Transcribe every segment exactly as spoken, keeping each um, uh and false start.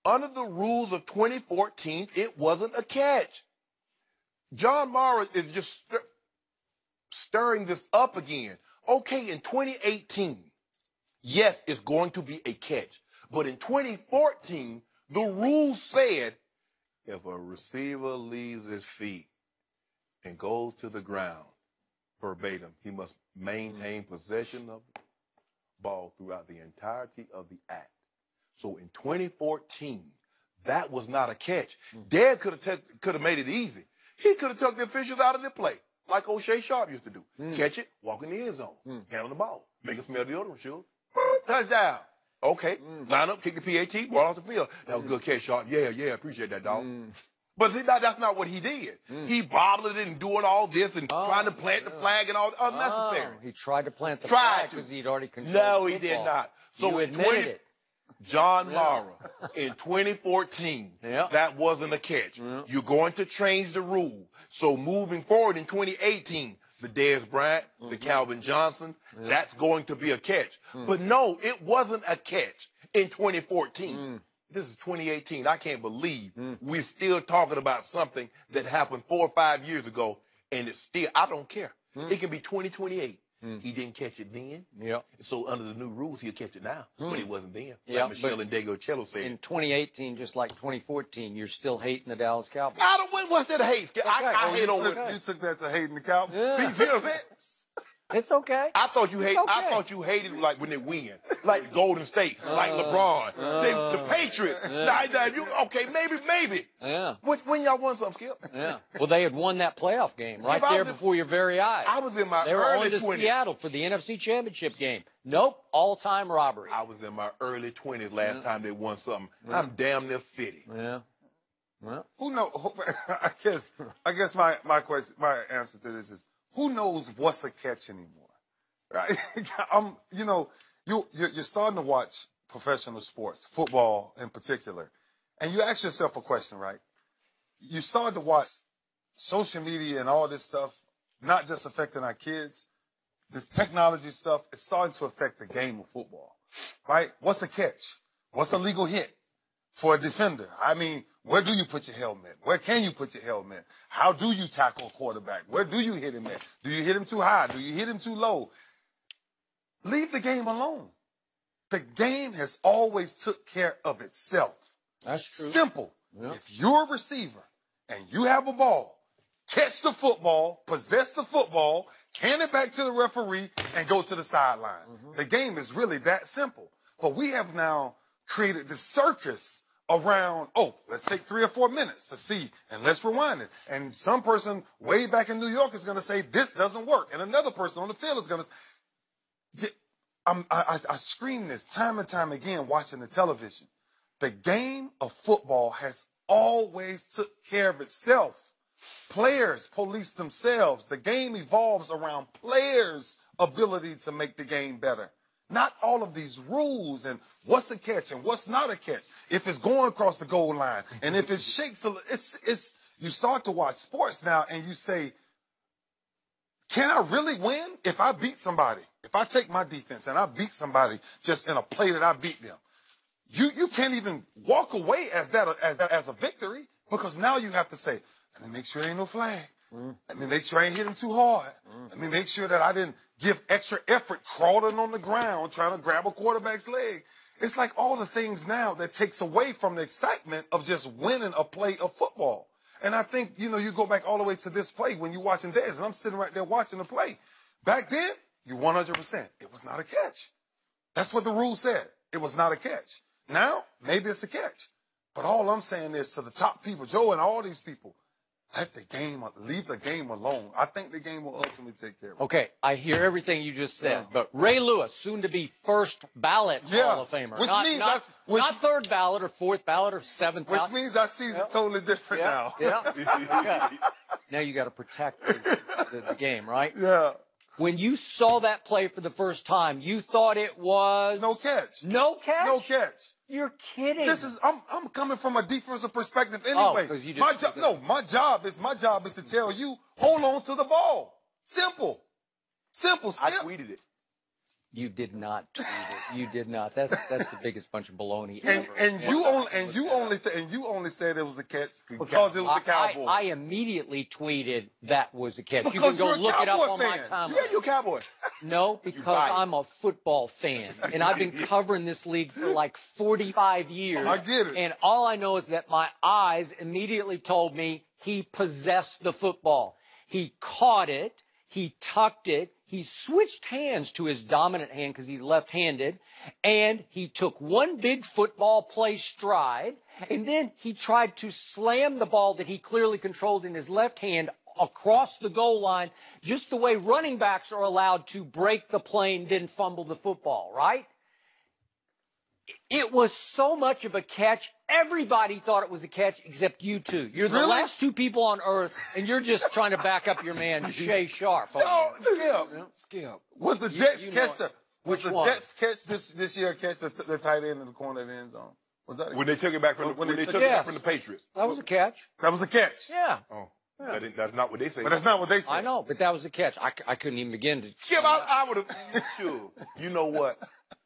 under the rules of twenty fourteen, it wasn't a catch. John Mara is just stir stirring this up again. Okay, in twenty eighteen, yes, it's going to be a catch. But in twenty fourteen, the rules said if a receiver leaves his feet and goes to the ground, verbatim, he must maintain possession of the ball throughout the entirety of the act. So in twenty fourteen, that was not a catch. Dad could have could have made it easy. He could have took the officials out of the play, like O'Shea Sharp used to do. Mm. Catch it, walk in the end zone, mm. handle the ball, make it smell deodorant, sure. Touchdown. Okay, mm. line up, kick the P A T, ball off the field. That was a good catch, Sharp. Yeah, yeah, appreciate that, dog. Mm. But see, that, that's not what he did. Mm. He bobbled it and doing all this and oh, trying to plant yeah. the flag and all unnecessary. Oh, he tried to plant the tried flag because he'd already controlled No, the he did not. So you in admitted twenty, it. John Yeah. Mara, in twenty fourteen, yeah. that wasn't a catch. Yeah. You're going to change the rule. So moving forward in twenty eighteen, the Dez Bryant, mm-hmm. the Calvin Johnson, yeah. that's going to be a catch. Mm. But no, it wasn't a catch in twenty fourteen. Mm. This is twenty eighteen. I can't believe mm. we're still talking about something that happened four or five years ago, and it's still, I don't care. Mm. It can be twenty twenty-eight. Mm. He didn't catch it then. Yeah. So under the new rules, he'll catch it now. Mm. But he wasn't then. Yeah, like Michelle and Dago Cello said. In twenty eighteen, just like twenty fourteen, you're still hating the Dallas Cowboys. I don't, what's that hate? Okay. I, I oh, hate on took, You took that to hating the Cowboys? Yeah. You know what I'm saying? It's okay. I thought you hate. Okay. I thought you hated like when they win, like Golden State, uh, like LeBron, uh, they, the Patriots. Yeah. Nah, nah, you, okay, maybe, maybe. Yeah. When, when y'all won something, Skip? Yeah. Well, they had won that playoff game right Skip, there in, before your very eyes. I was in my they were early on to twenties. Seattle for the N F C Championship game. Nope, all-time robbery. I was in my early twenties last yeah. time they won something. Yeah. I'm damn near fifty. Yeah. Well, who knows? I guess. I guess my my question, my answer to this is: who knows what's a catch anymore? Right? I'm, you know, you you're, you're starting to watch professional sports, football in particular, and you ask yourself a question, right? You start to watch social media and all this stuff, not just affecting our kids. This technology stuff, it's starting to affect the game of football, right? What's a catch? What's a legal hit for a defender? I mean, where do you put your helmet? Where can you put your helmet? How do you tackle a quarterback? Where do you hit him at? Do you hit him too high? Do you hit him too low? Leave the game alone. The game has always took care of itself. That's true. Simple. Yeah. If you're a receiver and you have a ball, catch the football, possess the football, hand it back to the referee, and go to the sideline. Mm-hmm. The game is really that simple. But we have now created this circus around, oh, let's take three or four minutes to see, and let's rewind it. And some person way back in New York is going to say, this doesn't work. And another person on the field is going to say, I'm, I, I scream this time and time again watching the television. The game of football has always took care of itself. Players police themselves. The game evolves around players' ability to make the game better. Not all of these rules and what's a catch and what's not a catch. If it's going across the goal line and if it shakes, a, it's, it's, you start to watch sports now and you say, can I really win if I beat somebody? If I take my defense and I beat somebody just in a play that I beat them, you, you can't even walk away as that as, as a victory because now you have to say, let me make sure there ain't no flag. Mm. Let me make sure I ain't hit him too hard. Mm. Let me make sure that I didn't give extra effort crawling on the ground trying to grab a quarterback's leg. It's like all the things now that takes away from the excitement of just winning a play of football. And I think, you know, you go back all the way to this play when you're watching Dez, and I'm sitting right there watching the play. Back then, you one hundred percent. It was not a catch. That's what the rule said. It was not a catch. Now, maybe it's a catch. But all I'm saying is to the top people, Joe and all these people, let the game, leave the game alone. I think the game will ultimately take care of it. Okay, I hear everything you just said, yeah. But Ray Lewis, soon to be first ballot yeah. Hall of Famer. Which not, means not, which, not third ballot or fourth ballot or seventh which ballot. Which means our season's yep. totally different yeah. now. Yeah. Okay. Now you got to protect the, the, the game, right? Yeah. When you saw that play for the first time, you thought it was no catch. No catch? No catch. You're kidding. This is I'm I'm coming from a defensive perspective anyway. Oh, you just, my job no, my job is my job is to tell you, hold on to the ball. Simple. Simple, Skip. I tweeted it. You did not tweet it. You did not. That's that's the biggest bunch of baloney And, ever. and you Yeah. only and you only th- and you only said it was a catch because it was the I, Cowboys. I, I immediately tweeted that was a catch. You can Because go you're a look it up Cowboy on my fan. timeline. Yeah, you're a Cowboy. No, because biased. I'm a football fan, and I've been covering this league for like forty-five years. I get it. And all I know is that my eyes immediately told me he possessed the football. He caught it. He tucked it. He switched hands to his dominant hand because he's left-handed, and he took one big football play stride, and then he tried to slam the ball that he clearly controlled in his left hand across the goal line, just the way running backs are allowed to break the plane, didn't fumble the football, right? It was so much of a catch. Everybody thought it was a catch except you two. You're the Really? last two people on earth, and you're just trying to back up your man, Shay Sharp. No, Skip. Skip. Was the Jets you know catch it. the was Which the one? Jets catch this this year catch the, the tight end in the corner of the end zone? Was that a, When they took it back from the, When when, they they took took it- it back Yes. from the Patriots. That was a catch. that was a catch? Yeah, Oh, that ain't- that's not what they say. But that's not what they said. I know, but that was a catch. I, c- I couldn't even begin to. Skip, I, I would have. Sure. You know what?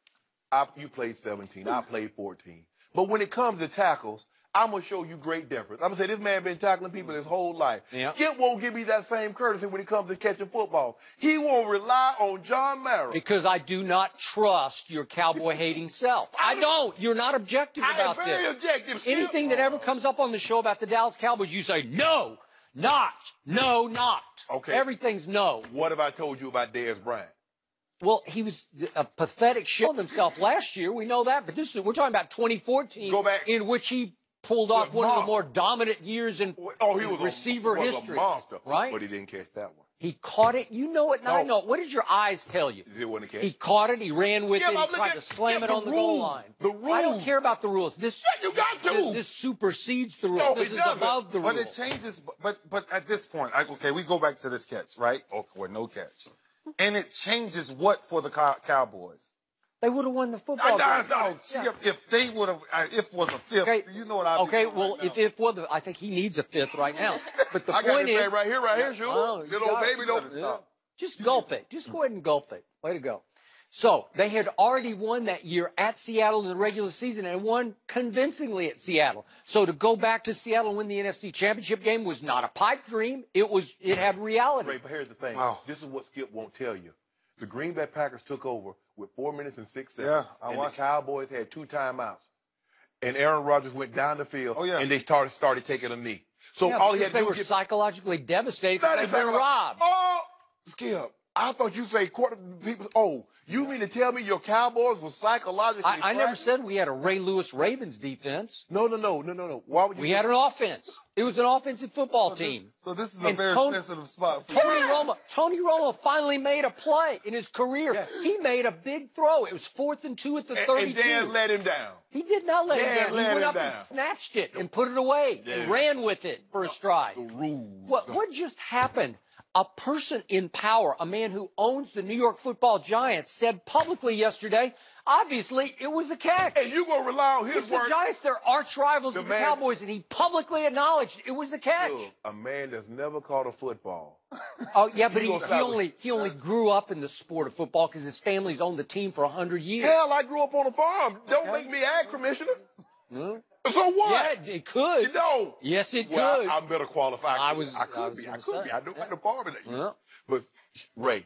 I, you played seventeen. I played fourteen. But when it comes to tackles, I'm gonna show you great difference. I'm gonna say this man been tackling people his whole life. Yeah. Skip won't give me that same courtesy when it comes to catching football. He won't rely on John Mara. Because I do not trust your cowboy-hating self. I don't. You're not objective I am about very this. objective. Skip. Anything that ever comes up on the show about the Dallas Cowboys, you say no, not, no, not. Okay. Everything's no. What have I told you about Dez Bryant? Well, he was a pathetic shell of himself last year. We know that, but this is we're talking about twenty fourteen, Go back. in which he pulled off With one of the Mom. more dominant years in Oh, he was receiver a, was history, a monster, right? But he didn't catch that one. He caught it. You know it, and I No. know it. What did your eyes tell you? It wasn't a catch. He caught it. He ran with Yeah, it. but He look tried at- to slam yeah, it the on the goal rules. line. The I don't rules. care about the rules. This Yeah, you got to. This, this supersedes the rules. No, this it is doesn't. above the But rules. it changes. But but at this point, I, okay, we go back to this catch, right? Okay, well, no catch, and it changes what for the cow- Cowboys? They would have won the I, football I, game. I, Skip, if they would have, if was a fifth, Okay. you know what I Okay, well, if if well, I think he needs a fifth right now. But the I got point this is, thing right here, right here, Shula. Oh, you Little got baby it. don't gotta stop. just gulp it. Just go ahead and gulp it. Way to go. So they had already won that year at Seattle in the regular season and won convincingly at Seattle. So to go back to Seattle and win the N F C Championship game was not a pipe dream. It was. It had reality. Ray, but here's the thing. Wow. This is what Skip won't tell you. The Green Bay Packers took over with four minutes and six seconds. Yeah, I and watched the Cowboys had two timeouts. And Aaron Rodgers went down the field. Oh, yeah. And they started started taking a knee. So Yeah, all he because had to they do were was get psychologically devastated That because is they've been like- robbed. Oh, Skip. I thought you say quarter people. Oh, you mean to tell me your Cowboys were psychologically? I, I never frightened? said we had a Ray Lewis Ravens defense. No, no, no, no, no, no. Why would you? We had an offense. It was an offensive football So this, team. so this is a And very Tony- sensitive spot for Tony you. Romo, Tony Romo finally made a play in his career. Yeah. He made a big throw. It was fourth and two at the And, and thirty-two. Dan let him down. He did not let Dan him down. He let went him up and down. snatched it and put it away Yeah. and ran with it for a stride. The rules. What, what just happened? A person in power, a man who owns the New York Football Giants, said publicly yesterday, obviously it was a catch. And you gonna rely on his It's the word? Giants, they're arch rivals The of the man- Cowboys, and he publicly acknowledged it was a catch. Look, a man that's never caught a football. Oh yeah, but You he, gonna he side only he only grew up in the sport of football because his family's owned the team for a hundred years. Hell, I grew up on a farm. Don't Okay. make me ag commissioner. Hmm? So what? Yeah, it could. No. Yes, it Well, could. I, I'm better qualified. I was- I could I was be. I gonna could say. be. I know Yeah. how to farm it. Yeah. But Ray,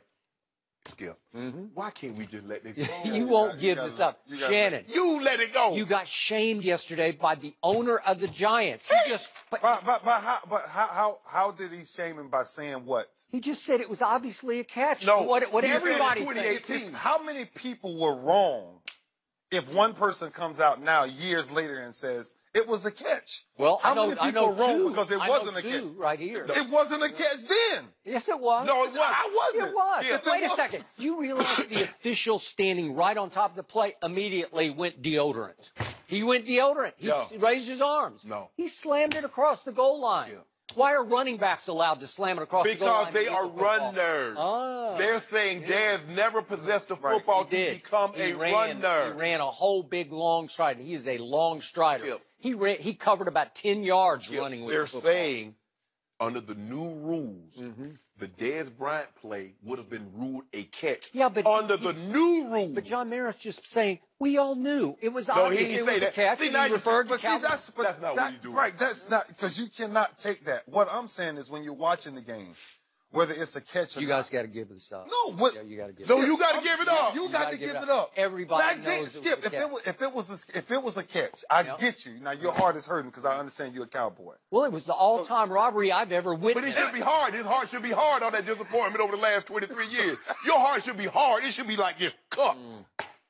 Skip, Mm-hmm. why can't we just let this go? you won't you give gotta- this up, you gotta- Shannon. You let it go. You got shamed yesterday by the owner of the Giants. He just but But but but how but how how how did he shame him by saying what? he just said it was obviously a catch. No, what what he said everybody in thinks. twenty eighteen. How many people were wrong if one person comes out now years later and says it was a catch? Well, how I know many I people know were wrong two. because it I wasn't know a two catch? right here. It wasn't a catch then. Yes, it was. No, it wasn't. I wasn't. It was. Yeah, But wait it a was. second. You realize the official standing right on top of the plate immediately went deodorant. He went deodorant. He No. s- raised his arms. No. He slammed it across the goal line. Yeah. Why are running backs allowed to slam it across the goal Because line? they to are equal football? runners. Ah. They're saying Yeah. Daz never possessed the Right. football He to did. become he a ran, runner. He ran a whole big long stride. He is a long strider. Skip. He ran, he covered about ten yards Skip, running with They're the football. saying under the new rules, Mm-hmm. the Dez Bryant play would have been ruled a catch. Yeah, but under he- the new rules. But John Maris just saying, we all knew. It was No, he obvious didn't it say was a that. catch. See, and now he you- referred to But see, Calvin. that's but That's not what that- you do. Right, that's not because you cannot take that. What I'm saying is when you're watching the game, whether it's a catch or You not. guys got to give this up. No, what? Yeah, you got to give No, it up. you got to I'm- give it up. You, You got gotta to give give it it up. up. Everybody Back then, knows it was Skip, a if catch. it was if it was a, if it was a catch, I Yep. get you. Now your heart is hurting because I understand you're a cowboy. Well, it was the all-time robbery I've ever But it witnessed. should be hard. His heart should be hard on that disappointment over the last twenty-three years. Your heart should be hard. It should be like this cup. Mm.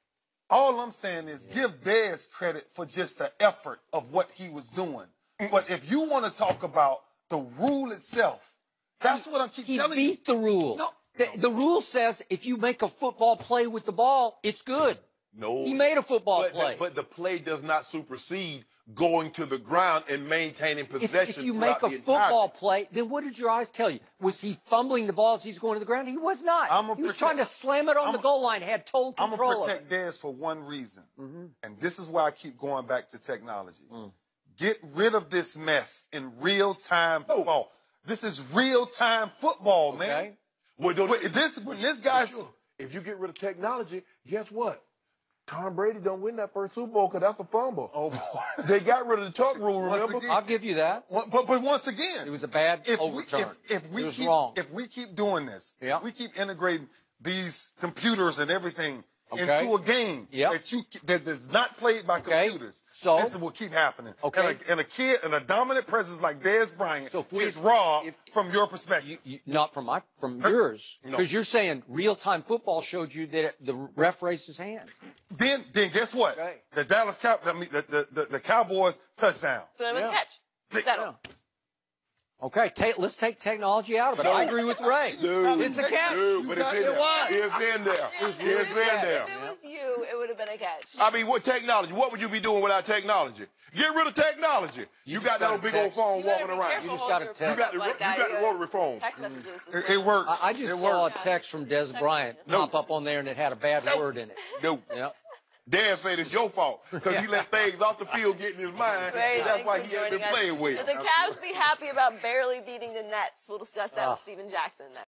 All I'm saying is give Dez credit for just the effort of what he was doing. But if you want to talk about the rule itself, that's what I keep He telling you. beat the rule. No. The, the rule says if you make a football play with the ball, it's good. No. He made a football but, play. But the play does not supersede going to the ground and maintaining If, possession. if you make throughout a the entire football game. play, then what did your eyes tell you? Was he fumbling the ball as he's going to the ground? He was not. I'm a he was protect- trying to slam it on I'm the a- goal line, had total I'm control gonna of it. protect Dez for one reason, Mm-hmm. and this is why I keep going back to technology. Mm. Get rid of this mess in real time football. This is real time football, man. Okay? Well, don't- When this when this guy's Sure. If you get rid of technology, guess what? Tom Brady don't win that first Super Bowl because that's a fumble. oh boy. They got rid of the tuck rule, Once remember? again- I'll give you that. But, but but once again, It was a bad if we, overturn. if, if we it was keep wrong. if we keep doing this, Yeah. if we keep integrating these computers and everything Okay. into a game Yep. that you that is not played by Okay. computers, So- this will keep happening. Okay. and a, and a kid and a dominant presence like Dez Bryant So if we- is robbed if- from your perspective. You, you, not from my from yours, No. because you're saying real-time football showed you that it, the ref raised his hand. then then guess what? Okay. The Dallas Cow I mean, the, the, the the Cowboys touchdown. So it was Yeah. a catch. Settle. Okay, take, let's take technology out of it. I agree with Ray. Dude, It's a catch. Dude, but it's in It there. was. It's in there. was It's really in bad. there. If it was you, it would have been a catch. I mean, what technology? What would you be doing without technology? Get rid of technology. You, just got that got old a big old text. phone You better walking be around. careful You just holding got a your text. phone You got up the- like you that. got the You rotary phone. Text messages. It, it worked. I, I just it saw worked. a text from Des Bryant pop up on there, and it had a bad word in it. No. Yep. Dad said it's your fault because he let things off the field get in his mind. Ray, and that's thanks why for he had been joining us. playing with. Should the Cavs be happy about barely beating the Nets? We'll discuss that Ah. with Steven Jackson next.